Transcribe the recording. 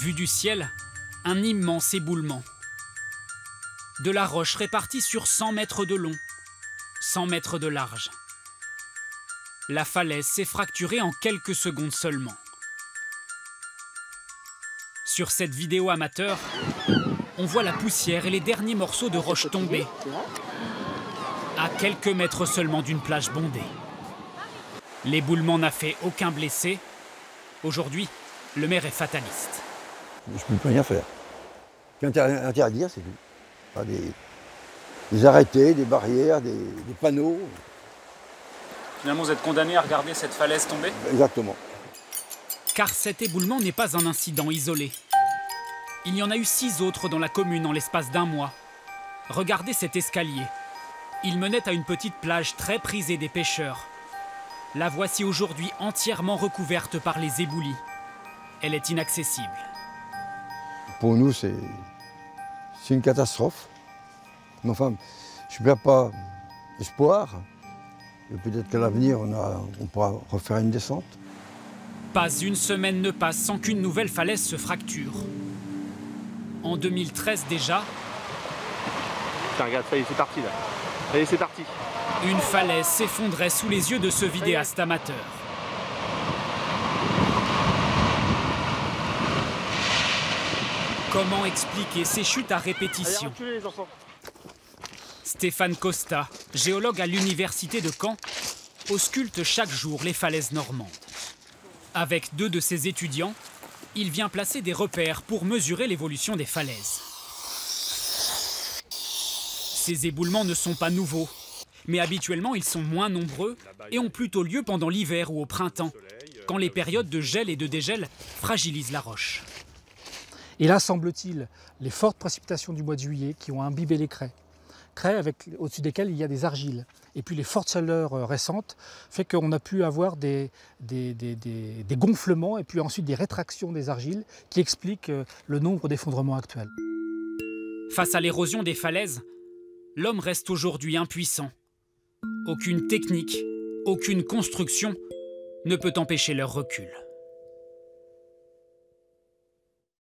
Vu du ciel, un immense éboulement. De la roche répartie sur 100 mètres de long, 100 mètres de large. La falaise s'est fracturée en quelques secondes seulement. Sur cette vidéo amateur, on voit la poussière et les derniers morceaux de roche tomber, à quelques mètres seulement d'une plage bondée. L'éboulement n'a fait aucun blessé. Aujourd'hui, le maire est fataliste. Je ne peux plus rien faire. Interdire, c'est tout. Enfin, des arrêtés, des barrières, des panneaux. Finalement, vous êtes condamné à regarder cette falaise tomber ? Exactement. Car cet éboulement n'est pas un incident isolé. Il y en a eu 6 autres dans la commune en l'espace d'1 mois. Regardez cet escalier. Il menait à une petite plage très prisée des pêcheurs. La voici aujourd'hui entièrement recouverte par les éboulis. Elle est inaccessible. Pour nous, c'est une catastrophe. Mais enfin, je ne perds pas espoir. Et peut-être qu'à l'avenir, on pourra refaire une descente. Pas une semaine ne passe sans qu'une nouvelle falaise se fracture. En 2013 déjà... Tiens, regarde, ça y est, c'est parti là. Ça y est, c'est parti. Une falaise s'effondrait sous les yeux de ce vidéaste amateur. Comment expliquer ces chutes à répétition ? Allez, reculez, les enfants. Stéphane Costa, géologue à l'université de Caen, ausculte chaque jour les falaises normandes. Avec 2 de ses étudiants, il vient placer des repères pour mesurer l'évolution des falaises. Ces éboulements ne sont pas nouveaux, mais habituellement ils sont moins nombreux et ont plutôt lieu pendant l'hiver ou au printemps, quand les périodes de gel et de dégel fragilisent la roche. Et là, semble-t-il, les fortes précipitations du mois de juillet qui ont imbibé les craies au-dessus desquelles il y a des argiles. Et puis les fortes chaleurs récentes fait qu'on a pu avoir des gonflements et puis ensuite des rétractions des argiles qui expliquent le nombre d'effondrements actuels. Face à l'érosion des falaises, l'homme reste aujourd'hui impuissant. Aucune technique, aucune construction ne peut empêcher leur recul.